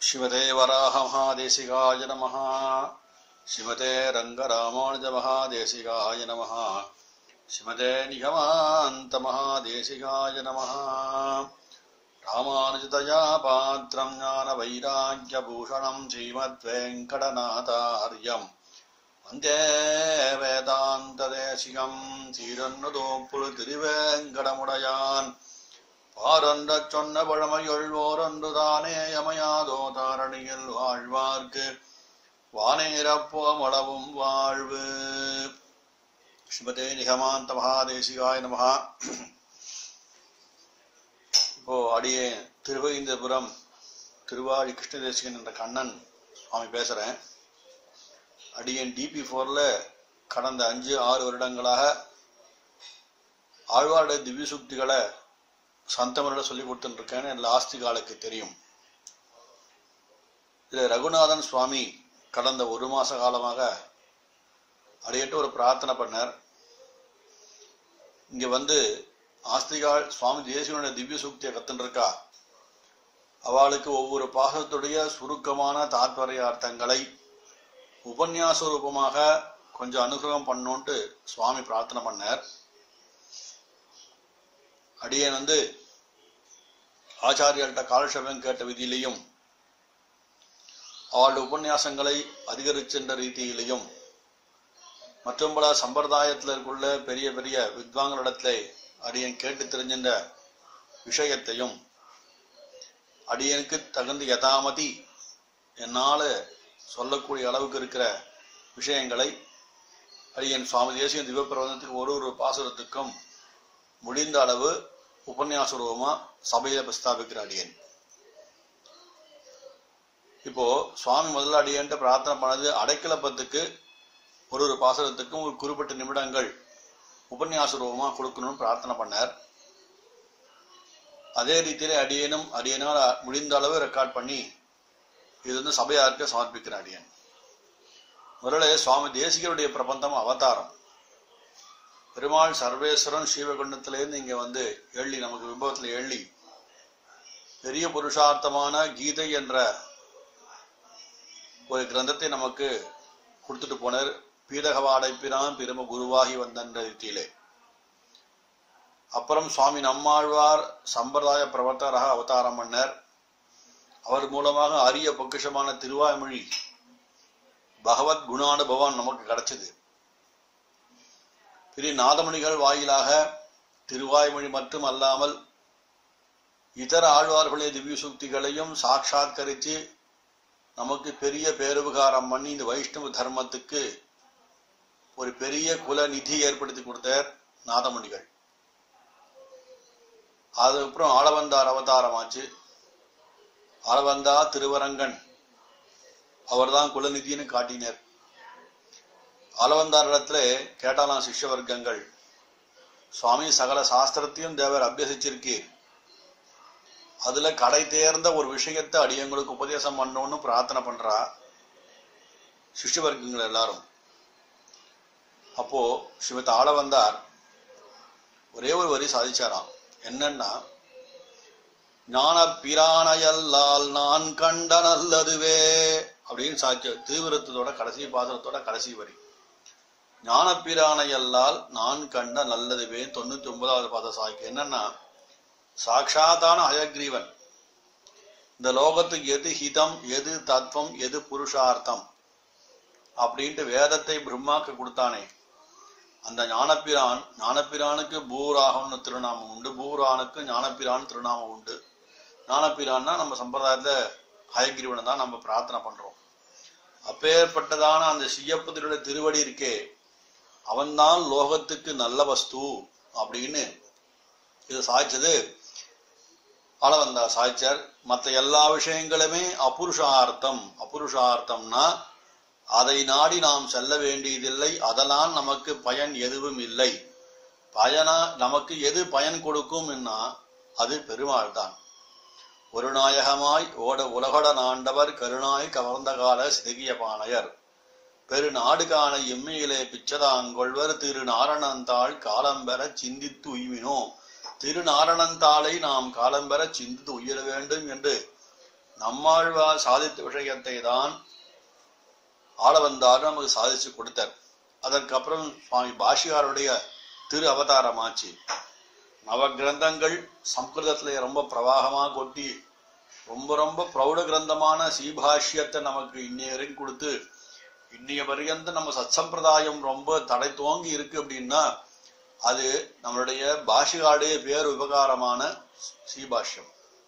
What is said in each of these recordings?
श्रीमते वराह महादेशिकाय नमः। श्रीमते रंगरामानुज महादेशिकाय नमः। श्रीमते निगमान्त महादेशिकाय नमः। रामानुजतया पात्रं ज्ञानवैराग्यभूषणं श्रीमद्वेङ्कटनाथार्यं वन्दे वेदान्तदेशिकं சீரொன்னுதோப்புள் திருவேங்கடமுடையான் பாரொன்றச் சொன்ன பழமையுள் ஓரொன்றுதானே யமையாதோ தாரணியில் வாழ்வார்க்கு வானேரப்போமளவும் வாழ்வு. ஸ்ரீமதே நிகமாந்த மகாதேசிகாய நமஹ. இப்போ அடியே திருவைந்தபுரம் திருவாடி கிருஷ்ணதேசிகன் என்ற கண்ணன் சுவாமி பேசுறேன். அடியன் DP4ல கடந்த 5-6 வருடங்களாக ஆழ்வாருடைய திவ்ய சுக்திகளை சந்தமரோட சொல்லி கொடுத்துட்டு இருக்கேன்னு என் ஆஸ்திகாலுக்கு தெரியும். இதுல ரகுநாதன் சுவாமி கடந்த 1 மாச காலமாக அடியிட்டு ஒரு பிரார்த்தனை பண்ணார். இங்க வந்து ஆஸ்திகால் சுவாமி தேசிகனுடைய திவ்ய சூக்தியை கத்துட்டு இருக்கா. அவளுக்கு ஒவ்வொரு பாகத்துடைய சுருக்கமான தாற்பரிய அர்த்தங்களை உபன்யாச ரூபமாக கொஞ்சம் அனுகிரகம் பண்ணோன்ட்டு சுவாமி பிரார்த்தனை பண்ணார். அடியன் வந்து ஆச்சாரியர்கிட்ட காலக்ஷேபம் கேட்ட விதியிலையும் அவளுடைய உபன்யாசங்களை அதிகரிச்சென்ற ரீதியிலையும் மற்றும் பல சம்பிரதாயத்தில் இருக்குள்ள பெரிய பெரிய வித்வான்களிடத்துல அடியன் கேட்டு தெரிஞ்சின்ற விஷயத்தையும் அடியனுக்கு தகுந்த யதாமதி என்னால சொல்லக்கூடிய அளவுக்கு இருக்கிற விஷயங்களை அடியன் சுவாமி தேசிகன் திவ்ய பிரபந்தத்துக்கு ஒரு பாசுரத்துக்கும் முடிந்த அளவு உபன்யாச ரூபமா சபையில பிரஸ்தாபிக்கிற அடியன். இப்போ சுவாமி முதல்ல அடியன்ட்டு பிரார்த்தனை பண்ணது அடைக்கலப்பத்துக்கு ஒரு பாசுரத்துக்கும் ஒரு குறிப்பிட்ட நிமிடங்கள் உபன்யாச ரூபமா கொடுக்கணும்னு பிரார்த்தனை பண்ணார். அதே ரீதியில அடியனால் முடிந்த அளவு ரெக்கார்ட் பண்ணி இது வந்து சபையாருக்கு சமர்ப்பிக்கிற அடியன். முதல்ல சுவாமி தேசிகருடைய பிரபந்தம் அவதாரம். பெருமாள் சர்வேஸ்வரன் ஸ்ரீவைகுண்டத்திலேருந்து இங்க வந்து எள்ளி நமக்கு விபவத்துல எள்ளி பெரிய புருஷார்த்தமான கீதை என்ற ஒரு கிரந்தத்தை நமக்கு கொடுத்துட்டு போனார். பீடகவாடைப்பிரான் பெரும குருவாகி வந்த ரீதியிலே. அப்புறம் சுவாமி நம்மாழ்வார் சம்பிரதாய பிரவர்த்தகராக அவதாரம் பண்ணார். அவர் மூலமாக அரிய பொக்கிஷமான திருவாய்மொழி பகவத் குணானுபவம் நமக்கு கிடைச்சது. பெரிய நாதமணிகள் வாயிலாக திருவாய்மொழி மட்டும் அல்லாமல் இதர ஆழ்வார்களுடைய திவ்ய சூக்திகளையும் சாட்சாத்கரித்து நமக்கு பெரிய பேருபகாரம் பண்ணி இந்த வைஷ்ணவ தர்மத்துக்கு ஒரு பெரிய குல நிதி ஏற்படுத்தி கொடுத்தார் நாதமணிகள். அதுக்கப்புறம் ஆளவந்தார் அவதாரம் ஆச்சு. ஆளவந்தா திருவரங்கன் அவர்தான் குலநிதினு காட்டினர். ஆளவந்தார் இடத்துல கேட்டாலாம் சிஷ்ய வர்க்கங்கள், சுவாமி சகல சாஸ்திரத்தையும் தேவர் அபியசிச்சிருக்கு, அதுல கடை தேர்ந்த ஒரு விஷயத்தை அடியங்களுக்கு உபதேசம் பண்ணணும்னு பிரார்த்தனை பண்றா சிஷ்ய வர்க்கங்கள் எல்லாரும். அப்போ ஸ்ரீமத் ஆளவந்தார் ஒரே ஒரு வரி சாதிச்சாராம். என்னன்னா, ஞான பிரானையல்லால் நான் கண்ட நல்லதுவே அப்படின்னு சாட்சி தீவிரத்தோட கடைசி பாசனத்தோட கடைசி வரி. ஞான பிரானையல்லால் நான் கண்ட நல்லதுவே 99வது பாத சாய்க்கு. என்னன்னா, சாட்சாத்தான ஹயக்ரீவன் இந்த லோகத்துக்கு எது ஹிதம், எது தத்துவம், எது புருஷார்த்தம் அப்படின்ட்டு வேதத்தை பிரம்மாக்கு கொடுத்தானே அந்த ஞானப்பிரானுக்கு பூராகம்னு திருநாமம் உண்டு. பூரானுக்கு ஞானப்பிரான் திருநாமம் உண்டு. ஞானப்பிரான்னா நம்ம சம்பிரதாயத்துல ஹயகிரீவனை தான் நம்ம பிரார்த்தனை பண்றோம். அப்பேற்பட்டதான அந்த சியப்பதிலுடைய திருவடி இருக்கே, அவன்தான் லோகத்துக்கு நல்ல வஸ்து அப்படின்னு இது சாய்ச்சது ஆளவந்தா சாய்ச்சார். மற்ற எல்லா விஷயங்களுமே அபுருஷார்த்தம்னா அதை நாடி நாம் செல்ல வேண்டியதில்லை, அதனால் நமக்கு பயன் எதுவும் இல்லை. நமக்கு எது பயன் கொடுக்கும் அது பெருமாள் தான். ஒரு நாயகமாய் ஓட உலகட நாண்டவர் கருணாய் கவர்ந்த கால சிதகிய பானையர் பெரு நாடு காண எம்மையிலே பிச்சதாங்கொள்வர் திருநாரணந்தாள் காலம்பெற சிந்தித்து உய்வினோ. திருநாரணந்தாளை நாம் காலம்பெற சிந்தித்து உயிர வேண்டும் என்று நம்மாழ்வார் சாதித்த விஷயத்தை தான் ஆளவந்தார் நமக்கு சாதிச்சு கொடுத்தார். அதற்கப்புறம் சுவாமி பாஷிகாருடைய திரு அவதாரமாச்சு. நவ கிரந்தங்கள் சம்ஸ்கிருதத்திலே ரொம்ப பிரவாகமா கொட்டி ரொம்ப ரொம்ப பிரௌட கிரந்தமான சீபாஷ்யத்தை நமக்கு இன்னைய வரைக்கும் கொடுத்து இன்னைய வரைக்கும் நம்ம சத்சம்பிரதாயம் ரொம்ப தடை துவங்கி இருக்கு அப்படின்னா அது நம்மளுடைய பாஷிகாருடைய பேர் உபகாரமான சீபாஷ்யம்.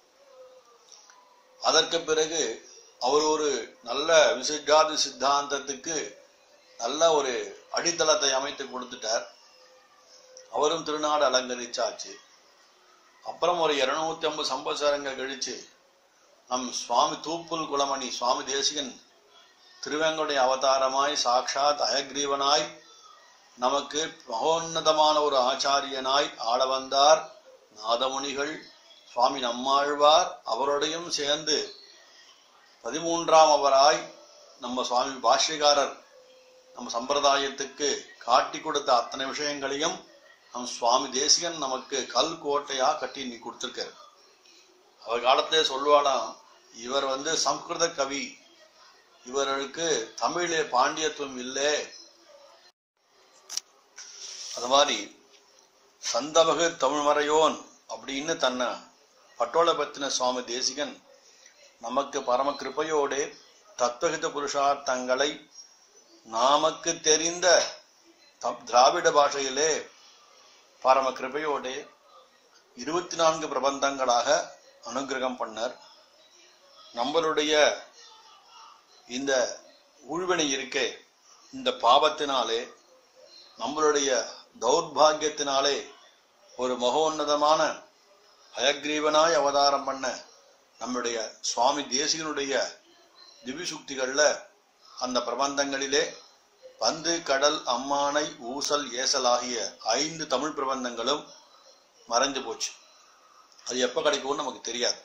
அதற்கு பிறகு அவர் ஒரு நல்ல விசிஷ்டாதி சித்தாந்தத்துக்கு நல்ல ஒரு அடித்தளத்தை அமைத்து கொடுத்துட்டார். அவரும் திருநாடு அலங்கரிச்சாச்சு. அப்புறம் ஒரு 250 சம்பத்சரங்கள் கழிச்சு நம் சுவாமி தூப்புல் குலமணி சுவாமி தேசிகன் திருவேங்கடைய அவதாரமாய் சாட்சாத் அயக்ரீவனாய் நமக்கு மகோன்னதமான ஒரு ஆச்சாரியனாய் ஆள வந்தார். நாதமுனிகள் சுவாமி நம்மாழ்வார் அவரோடையும் சேர்ந்து 13ஆம் அவராய் நம்ம சுவாமி பாஷ்யகாரர் நம்ம சம்பிரதாயத்துக்கு காட்டி கொடுத்த அத்தனை விஷயங்களையும் நம் சுவாமி தேசிகன் நமக்கு கல் கோட்டையா கட்டி நீ கொடுத்திருக்காரு. அவர் காலத்திலே சொல்லுவாளாம், இவர் சம்ஸ்கிருத கவி, இவர்களுக்கு தமிழே பாண்டியத்துவம் இல்லை. அது மாதிரி சந்தமகு தமிழ்மறையோன் அப்படின்னு தன்னை பட்டோல பத்தின சுவாமி தேசிகன் நமக்கு பரம கிருபையோடு தத்துவகித புருஷார்த்தங்களை நமக்கு தெரிந்த திராவிட பாஷையிலே பரம கிருபையோடு 24 பிரபந்தங்களாக அனுகிரகம் பண்ணார். நம்மளுடைய இந்த ஊழ்வினை இருக்கே, இந்த பாவத்தினாலே நம்மளுடைய தௌர்பாகியத்தினாலே ஒரு மகோன்னதமான அயக்ரீவனாய் அவதாரம் பண்ண நம்முடைய சுவாமி தேசிகனுடைய திவ்யசுக்திகள்ல அந்த பிரபந்தங்களிலே பந்து கடல் அம்மானை ஊசல் ஏசல் ஆகிய 5 தமிழ் பிரபந்தங்களும் மறைஞ்சு போச்சு. அது எப்ப கிடைக்கும்னு நமக்கு தெரியாது.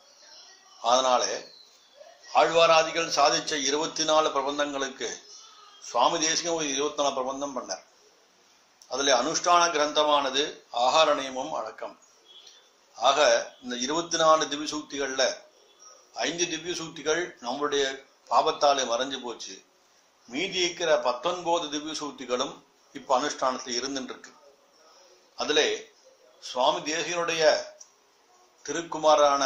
அதனால ஆழ்வாராதிகள் சாதிச்ச 24 பிரபந்தங்களுக்கு சுவாமி தேசிகன் ஒரு 24 பிரபந்தம் பண்ணார். அதுல அனுஷ்டான கிரந்தமானது ஆகார நியமம் அடக்கம். ஆக இந்த 24 திவ்ய சூக்திகள்ல 5 திவ்ய சூக்திகள் நம்மளுடைய பாபத்தாலே மறைஞ்சு போச்சு. மீதி இருக்கிற 19 திவ்ய சூக்திகளும் இப்ப அனுஷ்டானத்துல இருந்துட்டு இருக்கு. அதுல சுவாமி தேசிகனுடைய திருக்குமாரான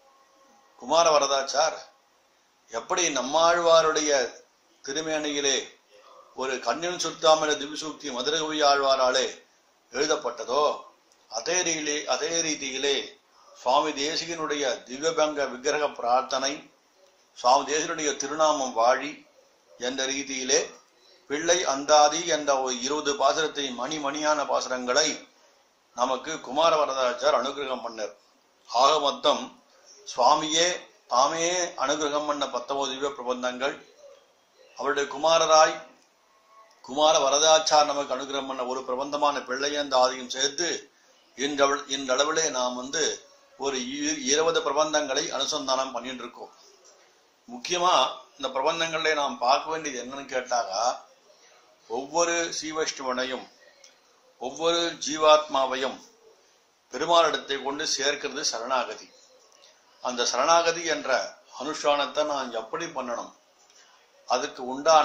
குமார வரதாச்சார் எப்படி நம்மாழ்வாருடைய திருமேனியிலே ஒரு கண்ணின் சுத்தாமல திவ்யசூக்தி மதுரகவி ஆழ்வாராலே எழுதப்பட்டதோ அதே ரீதியிலே சுவாமி தேசிகனுடைய திவ்யபங்க விக்கிரக பிரார்த்தனை, சுவாமி தேசிகனுடைய திருநாமம் வாழி என்ற ரீதியிலே பிள்ளை அந்தாதி என்ற 20 பாசுரத்தை மணியான பாசுரங்களை நமக்கு குமார வரதாச்சார் அனுகிரகம் பண்ணார். ஆக மொத்தம் சுவாமியே தாமே அனுகிரகம் பண்ண 19 திவ்ய பிரபந்தங்கள், அவருடைய குமாரராய் குமார வரதாச்சார் நமக்கு அனுகிரகம் பண்ண ஒரு பிரபந்தமான பிள்ளையந்தாதியும் சேர்த்து இன்றளவிலே நாம் ஒரு 20 பிரபந்தங்களை அனுசந்தானம் பண்ணிட்டு இருக்கோம். முக்கியமா இந்த பிரபந்தங்களே நாம் பார்க்க வேண்டியது என்னன்னு கேட்டாக்கா, ஒவ்வொரு சீவைஷ்ணவனையும் ஒவ்வொரு ஜீவாத்மாவையும் பெருமாளிடத்தை கொண்டு சேர்க்கிறது சரணாகதி. அந்த சரணாகதி என்ற அனுஷ்டானத்தை நான் எப்படி பண்ணணும், அதுக்கு உண்டான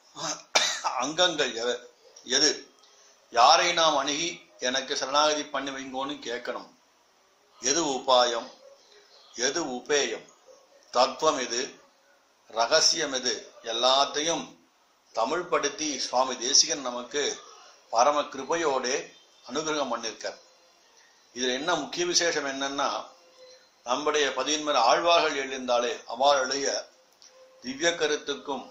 அங்கங்கள் எது, யாரை நாம் அணுகி எனக்கு சரணாகதி பண்ணி வைங்கோன்னு கேட்கணும், எது உபாயம், எது உபேயம், தத்துவம் எது, ரகசியம் எது, எல்லாத்தையும் தமிழ் படுத்தி சுவாமி தேசிகன் நமக்கு பரம கிருபையோடு அனுகிரகம் பண்ணிருக்கார். இதுல என்ன முக்கிய விசேஷம் என்னன்னா, நம்முடைய 11 ஆழ்வார்கள் எழுந்தாலே அவளுடைய திவ்ய கருத்துக்கும்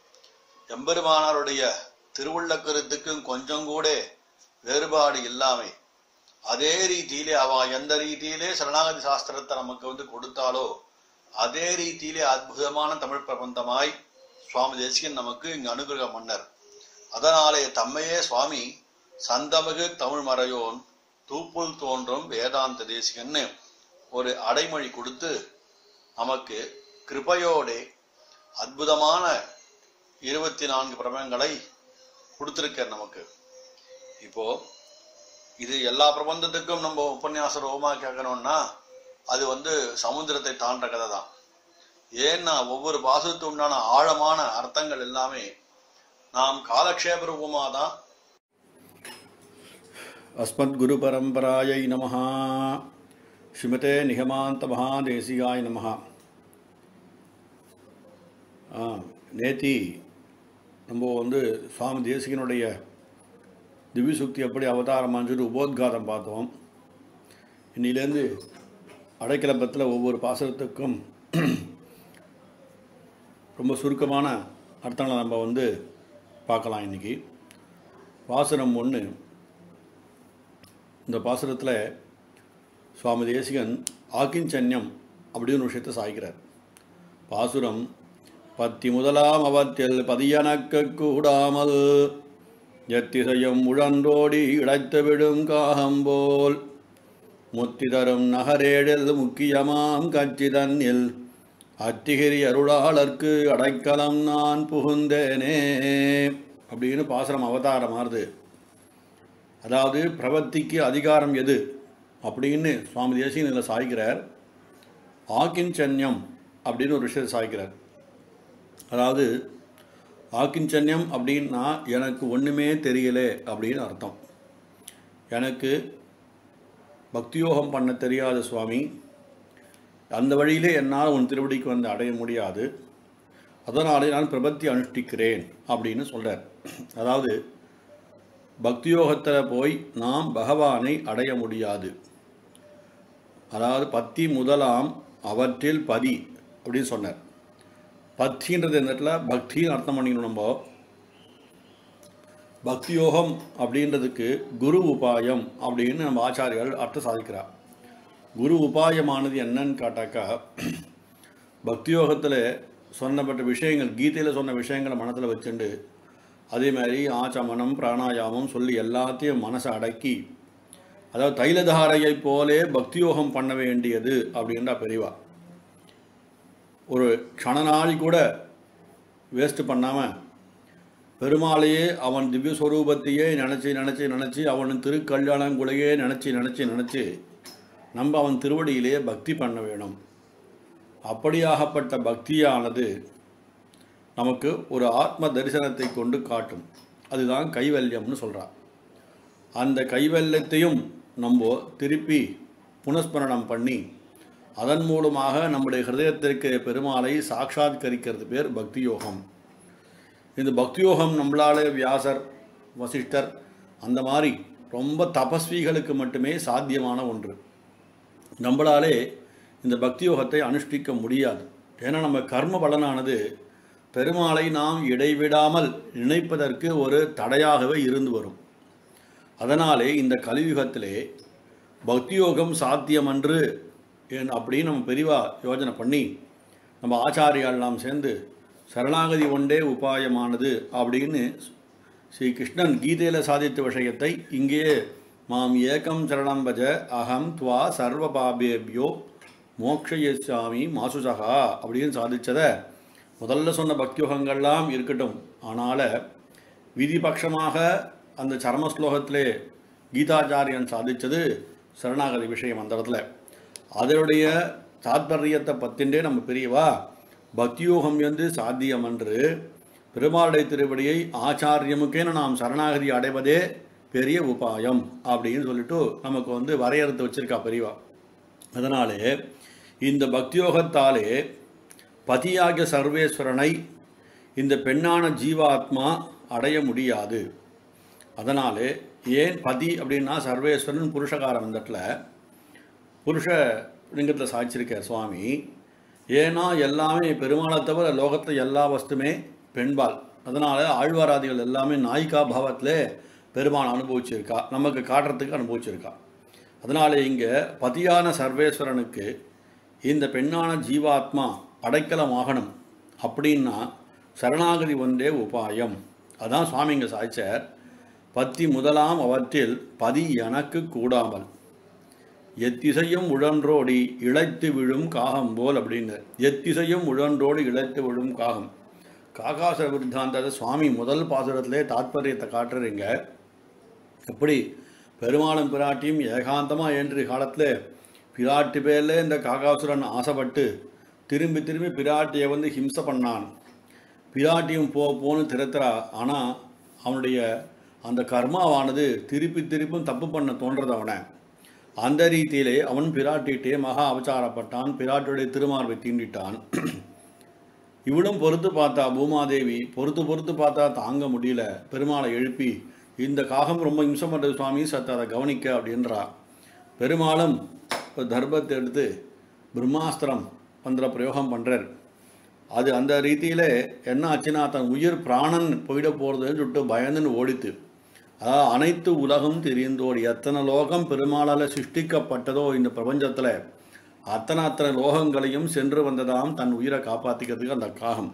எம்பெருமானாருடைய திருவுள்ள கருத்துக்கும் கொஞ்சம் கூட வேறுபாடு இல்லாம அதே ரீதியிலே அவ எந்த ரீதியிலே சரணாகதி சாஸ்திரத்தை நமக்கு கொடுத்தாலோ அதே ரீதியிலே அற்புதமான தமிழ் பிரபந்தமாய் சுவாமி தேசிகன் நமக்கு இங்கு அனுகிரகம் பண்ணார். அதனாலே தம்மையே சுவாமி சந்தமிகு தமிழ் மறையோன் தூப்புல் தோன்றும் வேதாந்த தேசிகன்னு ஒரு அடைமொழி கொடுத்து நமக்கு கிருபையோடு அற்புதமான 24 பிரபந்தங்களை கொடுத்திருக்கார் நமக்கு. இப்போ இது எல்லா பிரபந்தத்துக்கும் நம்ம உபன்யாச ரூபமா கேட்கணும்னா அது சமுத்திரத்தை தாண்ட கதை தான். ஏன்னா ஒவ்வொரு பாசுரத்துக்கு உண்டான ஆழமான அர்த்தங்கள் எல்லாமே நாம் காலக்ஷேப ரூபமா தான். அஸ்மத் குரு பரம்பராயை நமஹ. ஸ்ரீமதே நிகமாந்த மகாதேசிகாய நமஹ. நேத்தி நம்ம சுவாமி தேசிகனுடைய திவ்யசுக்தி எப்படி அவதாரமான்னு சொல்லி உபோத்காதம் பார்த்தோம். இன்னிலேருந்து அடைக்கலப்பத்தில் ஒவ்வொரு பாசுரத்துக்கும் ரொம்ப சுருக்கமான அர்த்தங்களை நம்ம பார்க்கலாம். இன்றைக்கி பாசுரம் 1. இந்த பாசுரத்தில் சுவாமி தேசிகன் ஆக்கிஞ்சன்யம் அப்படின்னு ஒரு விஷயத்தை சாய்க்கிறார். பாசுரம் பத்தி முதலாம் அவத்தில் பதியனக்க கூடாமல் எத்திசையும் உழன்றோடி இழைத்து விடும் காகம்போல் முத்தி தரும் நகரேடில் முக்கியமாம் கட்சி தன்னில் அத்திகிரி அருளாளர்க்கு அடைக்கலம் நான் புகுந்தேனே அப்படின்னு பாசுரம் அவதாரமாறுது. அதாவது பிரபத்திக்கு அதிகாரம் எது அப்படின்னு சுவாமி தேசிகன் இதில் சாய்க்கிறார். ஆக்கிஞ்சன்யம் அப்படின்னு ஒரு விஷயத்தை சாய்க்கிறார். அதாவது ஆக்கிஞ்சன்யம் அப்படின்னா எனக்கு ஒன்றுமே தெரியலே அப்படின்னு அர்த்தம். எனக்கு பக்தியோகம் பண்ண தெரியாத சுவாமி, அந்த வழியிலே என்னால் உன் திருவடிக்கு அடைய முடியாது, அதனாலே நான் பிரபத்தி அனுஷ்டிக்கிறேன் அப்படின்னு சொல்கிறார். அதாவது பக்தியோகத்தில் போய் நாம் பகவானை அடைய முடியாது. அதாவது பத்தி முதலாம் அவற்றில் பதி அப்படின்னு சொன்னார். பத்தின்றது இந்த இடத்துல பக்தின்னு அர்த்தம் பண்ணிக்கணும். நம்ம பக்தியோகம் அப்படின்றதுக்கு குரு உபாயம் அப்படின்னு நம்ம ஆச்சாரியால் அர்த்தம் சாதிக்கிறார். குரு உபாயமானது என்னன்னு கேட்டாக்கா, பக்தியோகத்தில் சொன்னப்பட்ட விஷயங்கள், கீதையில் சொன்ன விஷயங்களை மனத்தில் வச்சுண்டு அதே மாதிரி ஆச்சமனம் பிராணாயாமம் சொல்லி எல்லாத்தையும் மனசை அடக்கி, அதாவது தைலதாரையை போலே பக்தியோகம் பண்ண வேண்டியது அப்படின்றா பெரியவா. ஒரு க்ஷணநாள் கூட வேஸ்ட் பண்ணாமல் பெருமாளையே அவன் திவ்யஸ்வரூபத்தையே நினச்சி அவன் திருக்கல்யாணங்குலையே நினச்சி நம்ம அவன் திருவடியிலேயே பக்தி பண்ண வேணும். அப்படியாகப்பட்ட பக்தியானது நமக்கு ஒரு ஆத்ம தரிசனத்தை கொண்டு காட்டும். அதுதான் கைவல்யம்னு சொல்கிறார். அந்த கைவல்யத்தையும் நம்ம திருப்பி புனஸ்மரணம் பண்ணி அதன் மூலமாக நம்முடைய ஹிருதயத்திற்கு பெருமாளை சாட்சாத்கரிக்கிறது பேர் பக்தியோகம். இந்த பக்தியோகம் நம்மளாலே வியாசர், வசிஷ்டர் அந்த மாதிரி ரொம்ப தபஸ்விகளுக்கு மட்டுமே சாத்தியமான ஒன்று. நம்மளாலே இந்த பக்தியோகத்தை அனுஷ்டிக்க முடியாது. ஏன்னா நம்ம கர்ம பலனானது பெருமாளை நாம் இடைவிடாமல் நினைப்பதற்கு ஒரு தடையாகவே இருந்து வரும். அதனாலே இந்த கலியுகத்திலே பக்தியோகம் சாத்தியமன்று அப்படின்னு நம்ம பெரிவா யோஜனை பண்ணி நம்ம ஆச்சாரியால் நாம் சேர்ந்து சரணாகதி ஒன்றே உபாயமானது அப்படின்னு ஸ்ரீ கிருஷ்ணன் கீதையில் சாதித்த விஷயத்தை இங்கே மாம் ஏகம் சரணம் பஜ அகம் துவா சர்வ பாபேபியோ மோக்ஷயசாமி மாசுசகா அப்படின்னு சாதித்ததை முதல்ல சொன்ன பக்தியோகங்கள்லாம் இருக்கட்டும். ஆனால் விதிபட்சமாக அந்த சரம ஸ்லோகத்திலே கீதாச்சாரியன் சாதித்தது சரணாகதி விஷயம். அந்த இடத்துல அதனுடைய தாத்பரியத்தை பற்றின்றே நம்ம பெரியவா பக்தியோகம் சாத்தியமன்று பெருமாளுடைய திருவடியை ஆச்சாரியமுக்கேன நாம் சரணாகதி அடைவதே பெரிய உபாயம் அப்படின்னு சொல்லிட்டு நமக்கு வரையறுத்து வச்சிருக்கா பெரியவா. அதனாலே இந்த பக்தியோகத்தாலே பதியாகிய சர்வேஸ்வரனை இந்த பெண்ணான ஜீவாத்மா அடைய முடியாது. அதனாலே ஏன் பதி அப்படின்னா சர்வேஸ்வரன் புருஷகாரம் இந்த இடத்துல புருஷ லிங்கத்தில் சாய்ச்சிருக்கார் சுவாமி. ஏன்னா எல்லாமே பெருமாளை தவிர லோகத்தில் எல்லா வஸ்துமே பெண்பால். அதனால் ஆழ்வாராதிகள் எல்லாமே நாயிகா பாவத்திலே பெருமாள் அனுபவிச்சிருக்கா, நமக்கு காட்டுறதுக்கு அனுபவிச்சிருக்கா. அதனால் இங்கே பதியான சர்வேஸ்வரனுக்கு இந்த பெண்ணான ஜீவாத்மா அடைக்கலமாகணும் அப்படின்னா சரணாகதி ஒன்றே உபாயம். அதான் சுவாமி இங்கே சாய்ச்சார். பத்தி முதலாம் அவற்றில் பதி எனக்கு கூடாமல் எத்திசையும் உழன்றோடி இழைத்து விழும் காகம் போல் அப்படின்னு. எத்திசையும் உழன்றோடி இழைத்து விழும் காகம். காகாச விருத்தாந்தத்தை சுவாமி முதல் பாசுரத்திலே தாத்பரியத்தை காட்டுறீங்க. எப்படி பெருமாளும் பிராட்டியும் ஏகாந்தமாக என்று காலத்தில் பிராட்டி பேரில் இந்த காகாசுரன் ஆசைப்பட்டு திரும்பி திரும்பி பிராட்டியை வந்து ஹிம்சை பண்ணான். பிராட்டியும் போன்னு திறத்துறா. ஆனால் அவனுடைய அந்த கர்மாவானது திருப்பி திருப்பும் தப்பு பண்ண தோன்றது அவனை. அந்த ரீதியிலே அவன் பிராட்டிகிட்டே மகா அபச்சாரப்பட்டான். பிராட்டியுடைய திருமார்பை தீண்டிட்டான். இவளும் பொறுத்து பார்த்தா, பூமாதேவி பொறுத்து பார்த்தா தாங்க முடியல. பெருமாளை எழுப்பி, இந்த காகம் ரொம்ப இம்சம் பண்ணுறது சுவாமி, சத்து அதை கவனிக்க அப்படின்றா. பெருமாளும் தர்பத்தை எடுத்து பிரம்மாஸ்திரம் பண்ற பிரயோகம் பண்ணுறார். அது அந்த ரீதியில் என்ன ஆச்சுன்னா, தன் உயிர் பிராணன் போயிட போகிறதுன்னு சொல்லிட்டு பயந்துன்னு ஓடித்து. அதாவது அனைத்து உலகம் தெரிந்தோடி எத்தனை லோகம் பெருமாளால் சிருஷ்டிக்கப்பட்டதோ இந்த பிரபஞ்சத்தில் அத்தனை லோகங்களையும் சென்று வந்ததாம் தன் உயிரை காப்பாற்றிக்கிறதுக்கு அந்த காகம்.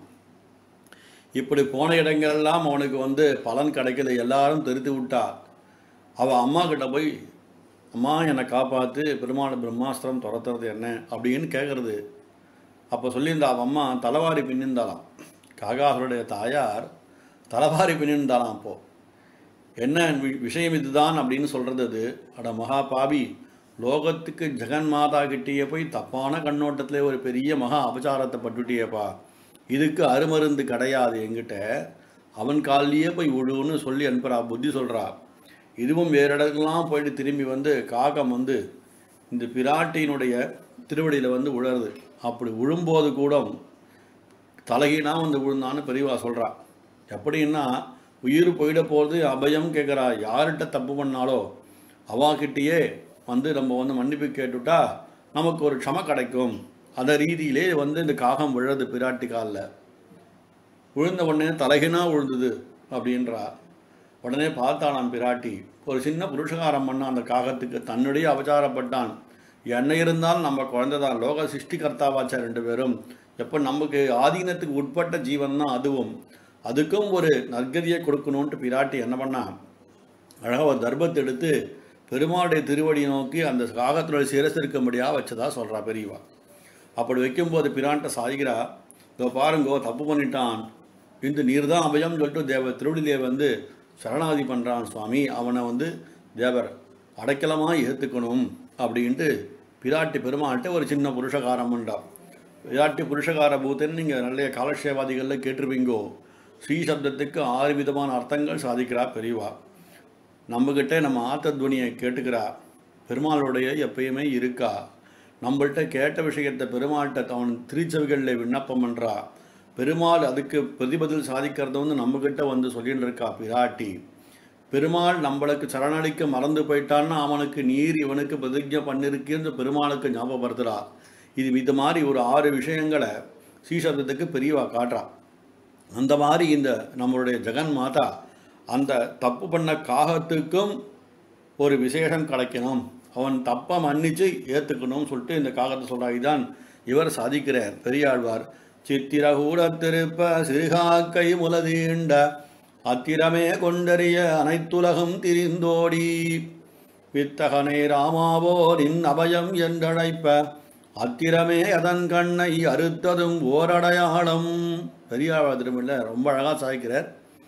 இப்படி போன இடங்கள்லாம் அவனுக்கு வந்து பலன் கிடைக்கல. எல்லாரும் தெரித்து விட்டா. அவள் அம்மா கிட்ட போய், அம்மா என்னை காப்பாற்று, பெருமாள் பிரம்மாஸ்திரம் துரத்துறது என்ன அப்படின்னு கேட்குறது. அப்போ சொல்லியிருந்தா அவள் அம்மா தலைவாரி பின்னிருந்தாளாம். காகாசுருடைய தாயார் தலைவாரி பின்னிருந்தாளாம். அப்போது என்ன விஷயம் இதுதான் அப்படின்னு சொல்கிறது. அது அட மகா பாவி, லோகத்துக்கு ஜெகன் மாதா கிட்டேயே போய் தப்பான கண்ணோட்டத்தில் ஒரு பெரிய மகா அபச்சாரத்தை பட்டுட்டியப்பா. இதுக்கு அருமருந்து கிடையாது என்கிட்ட, அவன் காலிலேயே போய் விழுன்னு சொல்லி அனுப்புகிறா, புத்தி சொல்கிறா. இதுவும் வேறு இடத்துலாம் போயிட்டு திரும்பி வந்து காகம் வந்து இந்த பிராட்டியினுடைய திருவடியில் வந்து விழுறது. அப்படி விழும்போது கூட தலைகீனா வந்து விழுந்தான்னு பெரியவா சொல்கிறா. எப்படின்னா, உயிர் போயிட போகிறது அபயம் கேட்குறா. யார்கிட்ட தப்பு பண்ணாலோ அவாக்கிட்டேயே வந்து நம்ம வந்து மன்னிப்பு கேட்டுவிட்டா நமக்கு ஒரு க்ஷம கிடைக்கும். அந்த ரீதியிலே வந்து இந்த காகம் விழுறது பிராட்டி காலில். விழுந்த உடனே தலைகினா விழுந்தது அப்படின்றா. உடனே பார்த்தானான் பிராட்டி. ஒரு சின்ன புருஷகாரம் பண்ணான் அந்த காகத்துக்கு. தன்னுடைய அபச்சாரப்பட்டான். என்ன இருந்தாலும் நம்ம குழந்தை தான், லோக சிருஷ்டிகர்த்தாவாச்சா ரெண்டு பேரும். எப்போ நமக்கு ஆதீனத்துக்கு உட்பட்ட ஜீவன் தான் அதுவும். அதுக்கும் ஒரு நற்கதியை கொடுக்கணுன்ட்டு பிராட்டி என்ன பண்ணா, அழகாக ஒரு தர்பத்தை எடுத்து பெருமாளுடைய திருவடியை நோக்கி அந்த காகத்தினுடைய சிரசு இருக்கும்படியாக வச்சதா சொல்கிறா பெரியவா. அப்படி வைக்கும்போது பிரான்ட்ட சாதிக்கிறா, இதோ பாருங்கோ தப்பு பண்ணிட்டான், இந்த நீர் தான் அபயம் சொல்லிட்டு தேவ திருவடியிலே வந்து சரணாதி பண்ணுறான் சுவாமி, அவனை வந்து தேவர் அடைக்கலமாக ஏற்றுக்கணும் அப்படின்ட்டு பிராட்டி பெருமாள்கிட்ட ஒரு சின்ன புருஷகாரம் பண்ணா. பிராட்டி புருஷகார பூத்தன்னு நீங்கள் நிறைய காலக்ஷேவாதிகளில் கேட்டிருப்பீங்கோ. ஸ்ரீ சப்தத்துக்கு 6 விதமான அர்த்தங்கள் சாதிக்கிறா பெரியவா. நம்மக்கிட்ட நம்ம ஆத்தத்வனியை கேட்டுக்கிறா. பெருமாளுடைய எப்பயுமே இருக்கா. நம்மள்கிட்ட கேட்ட விஷயத்தை பெருமாள்கிட்ட அவன் திருச்செவிகளில் விண்ணப்பம் பண்ணுறா. பெருமாள் அதுக்கு பிரதிபதில் சாதிக்கிறத வந்து நம்மக்கிட்ட வந்து சொல்லின்னு இருக்கா பிராட்டி. பெருமாள் நம்மளுக்கு சரணளிக்க மறந்து போயிட்டான்னா அவனுக்கு நீர் இவனுக்கு பிரதிஜை பண்ணிருக்குன்னு பெருமாளுக்கு ஞாபகப்படுத்துகிறா. இது மாதிரி ஒரு 6 விஷயங்களை ஸ்ரீசப்தத்துக்கு பெரியவா காட்டுறா. அந்த மாதிரி இந்த நம்மளுடைய ஜெகன் மாதா அந்த தப்பு பண்ண காகத்துக்கும் ஒரு விசேஷம் கிடைக்கணும், அவன் தப்பை மன்னிச்சு ஏற்றுக்கணும்னு சொல்லிட்டு இந்த காகத்தை சொல்கிறார். இதுதான் இவர் சாதிக்கிறார் பெரியாழ்வார். சித்திரகூட திருப்ப சிறுகாக்கை முலதீண்ட அத்திரமே கொண்டறிய அனைத்துலகம் திரிந்தோடி வித்தகனே ராமாவோரின் அபயம் என்றழைப்ப அத்திரமே அதன் கண்ணை அறுத்ததும் ஓரடையாளம். பெரியாழ்வார் திருமணில ரொம்ப அழகாக சாதிக்கிறார்.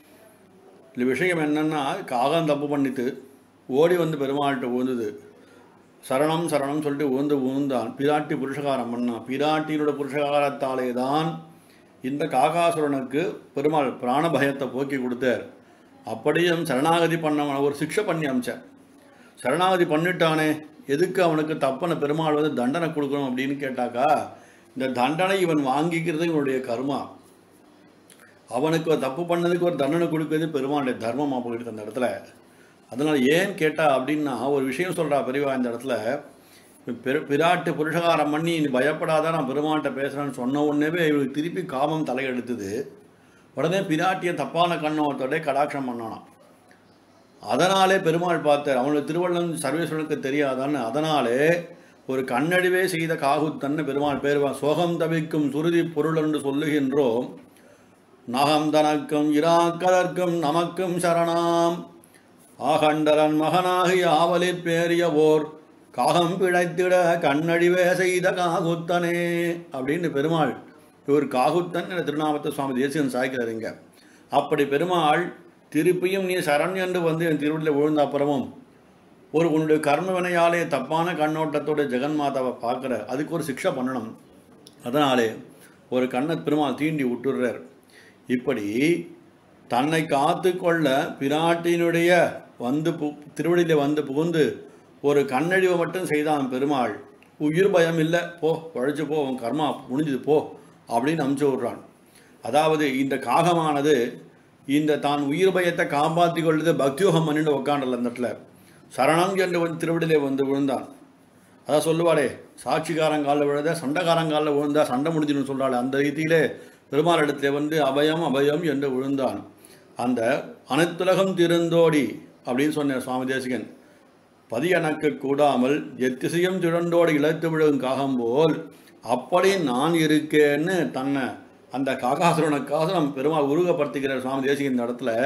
இந்த விஷயம் என்னென்னா, காகம் தப்பு பண்ணிட்டு ஓடி வந்து பெருமாள்கிட்ட ஊந்துது. சரணம் சரணம் சொல்லிட்டு ஊந்தான். பிராட்டி புருஷகாரம் பண்ணான். பிராட்டியோட புருஷகாரத்தாலே தான் இந்த காகாசுரனுக்கு பெருமாள் பிராணபயத்தை போக்கி கொடுத்தார். அப்படியும் சரணாகதி பண்ணவன ஒரு சிக்ஷை பண்ணி அமிச்சார். சரணாகதி பண்ணிட்டானே, எதுக்கு அவனுக்கு தப்பனை பெருமாள் வந்து தண்டனை கொடுக்கணும் அப்படின்னு கேட்டாக்கா, இந்த தண்டனை இவன் வாங்கிக்கிறது இவனுடைய கர்மா. அவனுக்கு தப்பு பண்ணதுக்கு ஒரு தண்டனை கொடுக்கிறது பெருமாளுடைய தர்மமாக போயிட்டு அந்த இடத்துல. அதனால் ஏன் கேட்டா அப்படின்னா, ஒரு விஷயம் சொல்கிறா பெரியவா இந்த இடத்துல. பிராட்டு புருஷகாரம் பண்ணி நீ பயப்படாத நான் பெருமாள்கிட்ட பேசுகிறேன்னு சொன்ன உடனேவே இவனுக்கு திருப்பி காமம் தலையெடுத்தது. உடனே பிராட்டியை தப்பான கண்ணோட்டோட கடாட்சம் பண்ணானான். அதனாலே பெருமாள் பார்த்தார். அவனுக்கு திருவள்ளம் சர்வேஸ்வரனுக்கு தெரியாதான்னு. அதனாலே ஒரு கண்ணடிவே செய்த காகுத்தன்னு பெருமாள் பேருவான். சோகம் தவிக்கும் சுருதி பொருள் என்று சொல்லுகின்றோம். நகம் தனக்கும் இராக்கதற்கும் நமக்கும் சரணாம் ஆகண்டரன் மகனாகி ஆவலிற் பேரியவோர் காகம் பிழைத்திட கண்ணடிவே செய்த காகுத்தனே அப்படின்னு பெருமாள் இவர் காகுத்தன் என்ற திருநாமத்தை சுவாமி தேசிகன் சாய்க்கிறாருங்க. அப்படி பெருமாள் திருப்பியும் நீ சரண் என்று வந்து என் திருவள்ளில் விழுந்த அப்புறமும் ஒரு உன்னுடைய கர்ம வினையாலே தப்பான கண்ணோட்டத்தோட ஜெகன்மாதாவை பார்க்குற, அதுக்கு ஒரு சிக்ஷை பண்ணணும். அதனாலே ஒரு கண்ணை பெருமாள் தீண்டி விட்டுடுறார். இப்படி தன்னை காத்து கொள்ள பிராட்டியினுடைய திருவடியில வந்து புகுந்து ஒரு கண்ணழிவை மட்டும் செய்தான் பெருமாள். உயிர் பயம் இல்லை, போ பழைச்சு போ, உன் கர்மா முடிஞ்சது போ அப்படின்னு அமுச்சு விடுறான். அதாவது இந்த காகமானது இந்த தான் உயிர் பயத்தை காப்பாற்றி கொள்வது பக்தியோகம் பண்ணிட்டு உட்காண்டல அந்த இடத்துல சரணம் என்று திருவடியிலே வந்து விழுந்தான். அதான் சொல்லுவாளே, சாட்சிக்காரங்காலில் விழுத சண்டைக்காரங்காலில் விழுந்தா சண்டை முடிஞ்சுன்னு சொல்கிறாள். அந்த ரீதியிலே பெருமாள் இடத்துல வந்து அபயம் அபயம் என்று விழுந்தான். அந்த அனைத்துலகம் திருந்தோடி அப்படின்னு சொன்ன சுவாமி தேசிகன், பதி எனக்கு கூடாமல் எத்திசையும் திரண்டோடு இழைத்து விழும் காகம் போல் அப்படி நான் இருக்கேன்னு தன்னை அந்த காகாசுரனுக்காக நம் பெருமாள் உருவப்படுத்திக்கிற சுவாமி தேசிகன் இந்த இடத்துல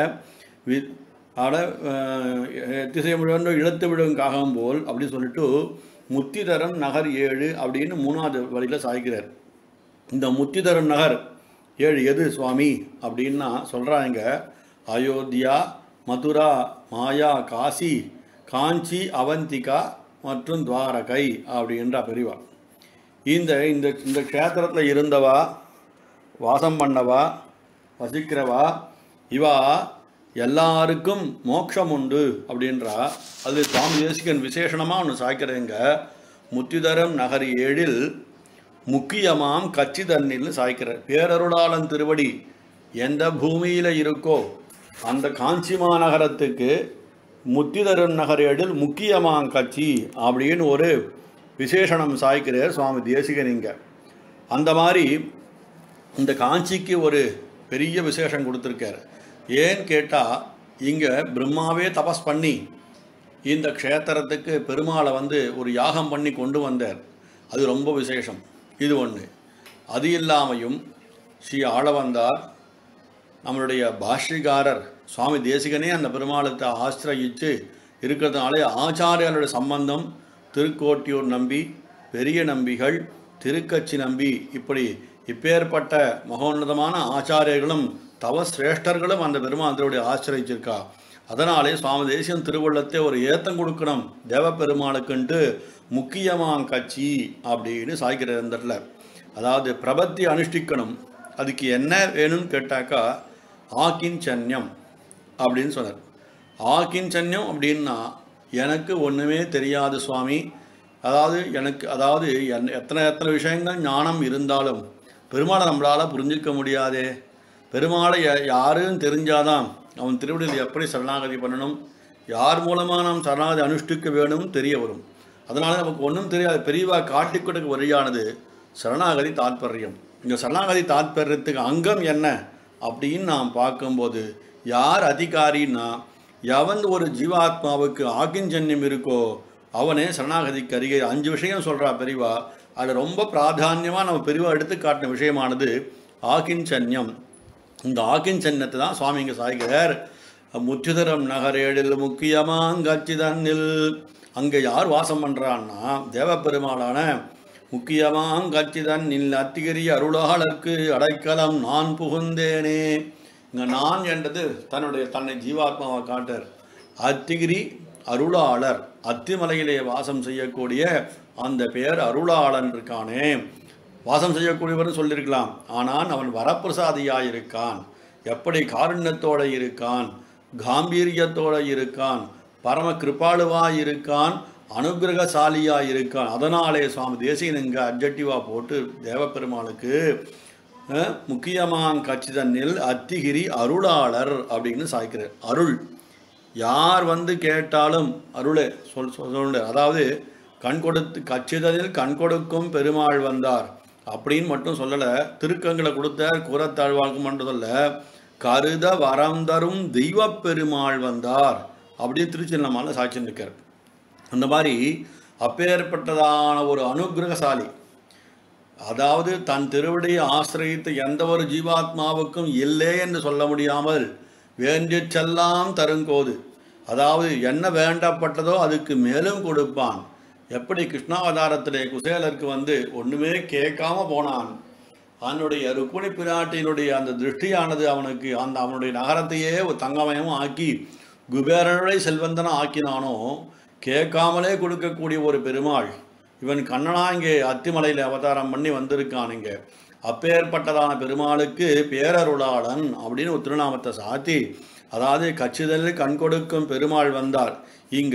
எத்திசையும் இழுத்து விழும் காகம் போல் அப்படின்னு சொல்லிட்டு முத்திதரம் நகர் 7 அப்படின்னு 3வது வரியில் சாய்க்கிறார். இந்த முத்திதரம் நகர் 7 எது சுவாமி அப்படின்னா சொல்கிறாங்க, அயோத்தியா, மதுரா, மாயா, காசி, காஞ்சி, அவந்திகா மற்றும் துவாரகை அப்படின்ற பெரியவா. இந்த இந்த இந்த க்ஷேத்திரத்தில் இருந்தவா, வாசம் பண்ணவா, வசிக்கிறவா, இவா எல்லாருக்கும் மோட்சம் உண்டு அப்படின்றா. அது சுவாமி தேசிகன் விசேஷமாக ஒன்று சாய்க்கிறேங்க. முத்திதரம் நகர் 7 முக்கியமாம் கச்சி தண்ணில்னு சாய்க்கிறார். பேரருளாளன் திருவடி எந்த பூமியில் இருக்கோ அந்த காஞ்சி மாநகரத்துக்கு முத்திதரம் நகர் 7 முக்கியமாம் கச்சி அப்படின்னு ஒரு விசேஷனம் சாய்க்கிறார் சுவாமி தேசிகன். இங்கே அந்த மாதிரி இந்த காஞ்சிக்கு ஒரு பெரிய விசேஷம் கொடுத்துருக்கார். ஏன்னு கேட்டால் இங்கே பிரம்மாவே தபஸ் பண்ணி இந்த க்ஷேத்திரத்துக்கு பெருமாளை வந்து ஒரு யாகம் பண்ணி கொண்டு வந்தார். அது ரொம்ப விசேஷம். இது ஒன்று. அது இல்லாமையும் ஸ்ரீ ஆளவந்தார் நம்மளுடைய பாஷ்யகாரர் சுவாமி தேசிகனே அந்த பெருமாளத்தை ஆசிரயித்து இருக்கிறதுனாலே ஆச்சாரியாளுடைய சம்பந்தம் திருக்கோட்டியூர் நம்பி, பெரிய நம்பிகள், திருக்கச்சி நம்பி, இப்பேற்பட்ட மகோன்னதமான ஆச்சாரியர்களும் தவசிரேஷ்டர்களும் அந்த பெருமாளுடைய ஆசிரியிருக்கா. அதனாலே சுவாமி தேசிகன் திருவுள்ளத்தை ஒரு ஏத்தம் கொடுக்கணும் தேவப்பெருமாளுக்குன்ட்டு முக்கியமாக கட்சி அப்படின்னு சாய்க்கிற இடத்துல. அதாவது பிரபத்தி அனுஷ்டிக்கணும். அதுக்கு என்ன வேணும்னு கேட்டாக்கா ஆக்கிஞ்சன்யம் அப்படின்னு சொன்னார். ஆக்கிஞ்சன்யம் அப்படின்னா எனக்கு ஒன்றுமே தெரியாது சுவாமி, அதாவது எத்தனை விஷயங்கள் ஞானம் இருந்தாலும் பெருமாளை நம்மளால் புரிஞ்சிக்க முடியாதே. பெருமாளை யாருன்னு தெரிஞ்சாதான் அவன் திருவடியில் எப்படி சரணாகதி பண்ணணும், யார் மூலமாக நாம் சரணாகதி அனுஷ்டிக்க வேணும் தெரிய வரும். அதனால் நமக்கு ஒன்றும் தெரியாது. பெரியவா காட்டி கொடுக்க வழியானது சரணாகதி தாத்பரியம். இங்கே சரணாகதி தாத்பரியத்துக்கு அங்கம் என்ன அப்படின்னு நாம் பார்க்கும்போது யார் அதிகாரின்னா எவன் ஒரு ஜீவாத்மாவுக்கு ஆக்கிஞ்சன்யம் இருக்கோ அவனே சரணாகதிக்கு அருகே. 5 விஷயம் சொல்கிறா பெரியவா. அதில் ரொம்ப பிராதான்யமாக நம்ம பெரியவா எடுத்து காட்டின விஷயமானது ஆக்கிஞ்சன்யம். இந்த ஆக்கிஞ்சன்யத்தை தான் சுவாமி இங்கே சாய்கிறார். முத்திதரம் நகர் 7 முக்கியமாங்கச்சி தன்னில். அங்கே யார் வாசம் பண்ணுறான்னா தேவப்பெருமாளான முக்கியமாங்கச்சி தன்னில் அத்திகிரி அருளாளருக்கு அடைக்கலம் நான் புகுந்தேனே. இங்கே நான் என்றது தன்னை ஜீவாத்மாவை காட்டார். அத்திகிரி அருளாளர், அத்திமலையிலே வாசம் செய்யக்கூடிய அந்த பேர் அருளாளன் இருக்கானே. வாசம் செய்யக்கூடியவர்னு சொல்லியிருக்கலாம், ஆனால் அவன் வரப்பிரசாதியாக இருக்கான். எப்படி காருண்யத்தோடு இருக்கான், காம்பீரியத்தோடு இருக்கான், பரம கிருபாளுவாக இருக்கான், அனுகிரகசாலியாக இருக்கான். அதனாலே சுவாமி தேசிகன் இங்கே அப்ஜெக்டிவாக போட்டு தேவப்பெருமாளுக்கு முக்கியமாக கச்சிதனில் அத்திகிரி அருளாளர் அப்படின்னு சாய்க்கிறார். அருள் யார் வந்து கேட்டாலும் அருளே சொல்ல. அதாவது கண் கொடுத்து கச்சிதனில் கண் கொடுக்கும் பெருமாள் வந்தார் அப்படின்னு மட்டும் சொல்லலை. திருக்கங்களை கொடுத்தார் கூறத்தாழ்வாழ்க்கும் மட்டும் சொல்ல, கருத வரம் தரும் தெய்வ பெருமாள் வந்தார் அப்படின்னு திருச்சின்னமால சாட்சி இருக்கார். அந்த மாதிரி அப்பேற்பட்டதான ஒரு அனுகிரகசாலி, அதாவது தன் திருவடியை ஆசிரியத்து எந்த ஒரு ஜீவாத்மாவுக்கும் இல்லை என்று சொல்ல முடியாமல் வேண்டிச்செல்லாம் தருங்கோது. அதாவது என்ன வேண்டப்பட்டதோ அதுக்கு மேலும் கொடுப்பான். எப்படி கிருஷ்ணாவதாரத்திலே குசேலருக்கு வந்து ஒன்றுமே கேட்காம போனான். அவனுடைய ருக்மிணி பிராட்டியினுடைய அந்த திருஷ்டியானது அவனுக்கு அவனுடைய நகரத்தையே ஒரு தங்கமயமும் ஆக்கி குபேரனுடைய செல்வந்தனம் ஆக்கினானோ, கேட்காமலே கொடுக்கக்கூடிய ஒரு பெருமாள் இவன் கண்ணனா இங்கே அத்திமலையில் அவதாரம் பண்ணி வந்திருக்கானுங்க. அப்பேற்பட்டதான பெருமாளுக்கு பேரருளாளன் அப்படின்னு ஒரு திருநாமத்தை சாத்தி, அதாவது கச்சிதல் கண் கொடுக்கும் பெருமாள் வந்தார், இங்க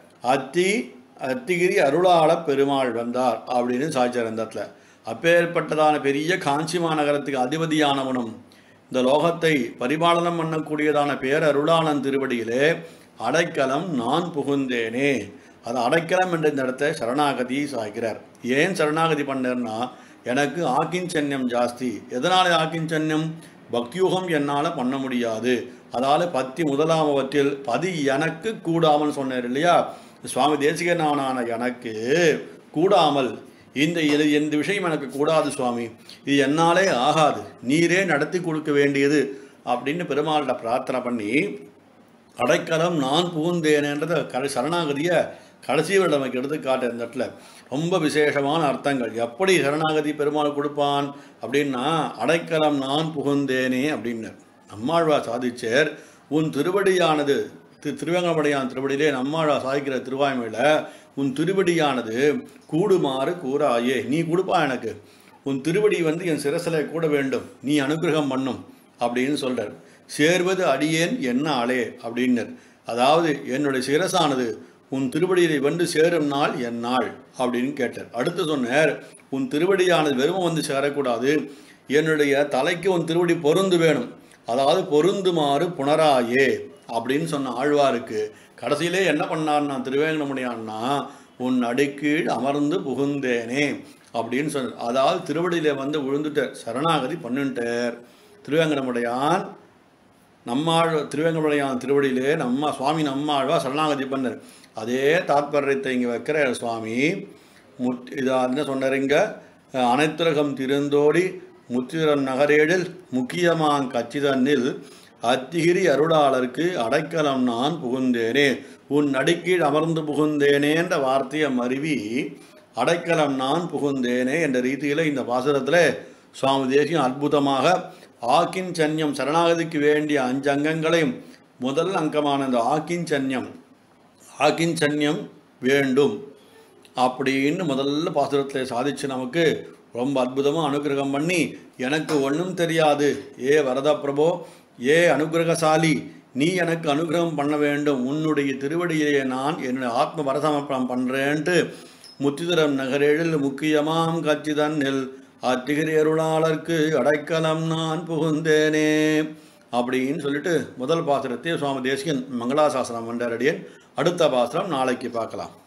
அத்திகிரி அருளாள பெருமாள் வந்தார் அப்படின்னு சாய்ச்சார் இந்த இடத்துல. அப்பேற்பட்டதான பெரிய காஞ்சி மாநகரத்துக்கு அதிபதியானவனும் இந்த லோகத்தை பரிபாலனம் பண்ணக்கூடியதான பேரருளாளன் திருவடியிலே அடைக்கலம் நான் புகுந்தேனே. அது அடைக்கலம் என்ற இந்த இடத்த சரணாகதி சாய்க்கிறார். ஏன் சரணாகதி பண்ணேன்னா, எனக்கு ஆக்கிஞ்சன்யம் ஜாஸ்தி. எதனால ஆக்கிஞ்சன்யம்? பக்தியுகம் என்னால் பண்ண முடியாது. அதாவது பத்தி முதலாமவற்றில் பதி எனக்கு கூடாமல் சொன்னார் இல்லையா, சுவாமி தேசிகனான எனக்கு கூடாமல் இந்த விஷயம் எனக்கு கூடாது சுவாமி, இது என்னாலே ஆகாது, நீரே நடத்தி கொடுக்க வேண்டியது அப்படின்னு பெருமாள்கிட்ட பிரார்த்தனை பண்ணி அடைக்கலம் நான் புகுந்தேனேன்றத சரணாகதியை கடைசியில் நமக்கு எடுத்துக்காட்டு. இந்த இடத்துல ரொம்ப விசேஷமான அர்த்தங்கள். எப்படி சரணாகதி பெருமாள் கொடுப்பான் அப்படின்னா, அடைக்கலம் நான் புகுந்தேனே அப்படின்னு நம்மாழ்வார் சாதிச்சேர். உன் திருவடியானது திருவேங்கடமுடையான் திருவடியிலே நம்மாழ்வார் சாதிக்கிற திருவாய்மையில், உன் திருவடியானது கூடுமாறு கூறாயே, நீ கொடுப்பா எனக்கு, உன் திருவடி என் சிரசில் கூட வேண்டும், நீ அனுகிரகம் பண்ணும் அப்படின்னு சொல்கிறார். சேர்வது அடியேன் என்ன ஆளே அப்படின்னர். அதாவது என்னுடைய சிரசானது உன் திருவடியை சேரும் நாள் என் நாள் அப்படின்னு கேட்டார். அடுத்து சொன்னார், உன் திருவடியானது வெறும் சேரக்கூடாது, என்னுடைய தலைக்கு உன் திருவடி பொருந்து வேணும், அதாவது பொருந்துமாறு புனராயே அப்படின்னு சொன்ன ஆழ்வாருக்கு கடைசியிலே என்ன பண்ணார்னா திருவேங்கடமுடையான்னா, உன் அடிக்கீழ் அமர்ந்து புகுந்தேனே அப்படின்னு சொன்னார். அதாவது திருவடியில விழுந்துட்டார், சரணாகதி பண்ணிட்டார். திருவேங்கடமுடையான் திருவேங்கடமுடையான் திருவடியிலே சுவாமி நம்மாழ்வா சரணாகதி பண்ணார். அதே தாத்பரியத்தை இங்கே வைக்கிற சுவாமி என்ன சொன்னார் இங்க, அனைத்துலகம் திருந்தோடி முத்திரன் நகரேடில் முக்கியமாங் கச்சிதன்னில் அத்திகிரி அருளாளருக்கு அடைக்கலம் நான் புகுந்தேனே, உன் அடிக்கீழ் அமர்ந்து புகுந்தேனே என்ற வார்த்தையை மருவி அடைக்கலம் நான் புகுந்தேனே என்ற ரீதியில் இந்த பாசுரத்தில் சுவாமி தேசியம் அற்புதமாக ஆக்கிஞ்சன்யம் சரணாகதிக்கு வேண்டிய 5 அங்கங்களையும் முதல் அங்கமான இந்த ஆக்கிஞ்சன்யம் வேண்டும் அப்படின்னு முதல்ல பாசுரத்தில் சாதிச்சு நமக்கு ரொம்ப அற்புதமாக அனுகிரகம் பண்ணி, எனக்கு ஒன்றும் தெரியாது, ஏ வரத பிரபோ, ஏ அனுகிரகசாலி, நீ எனக்கு அனுகிரகம் பண்ண வேண்டும், உன்னுடைய திருவடியிலே நான் என்னுடைய ஆத்ம வரசமர்ப்பணம் பண்ணுறேன்ட்டு முத்திதரம் நகரேழில் முக்கியமாம் கச்சிதன்னில் அத்திகிரி அருளாளருக்கு அடைக்கலம் நான் புகுந்தேனே அப்படின்னு சொல்லிட்டு முதல் பாசுரத்தை சுவாமி தேசிகன் மங்களாசாசனம் பண்றார். அடுத்த பாசுரம் நாளைக்கு பார்க்கலாம்.